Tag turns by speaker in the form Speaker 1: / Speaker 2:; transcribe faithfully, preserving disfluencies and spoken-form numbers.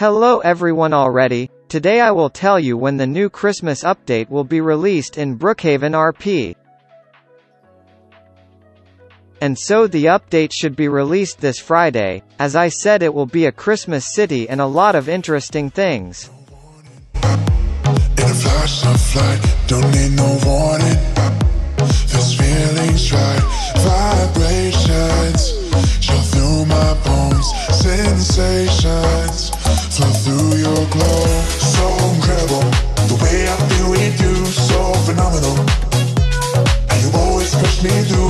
Speaker 1: Hello everyone already. Today I will tell you when the new Christmas update will be released in Brookheaven R P. And so the update should be released this Friday. As I said, it will be a Christmas city and a lot of interesting things.
Speaker 2: In a flash of light, don't need no warning. This feeling's right, vibrations show through my bones, sensations flow through your glow. So incredible, the way I feel with you, so phenomenal. And you always push me through.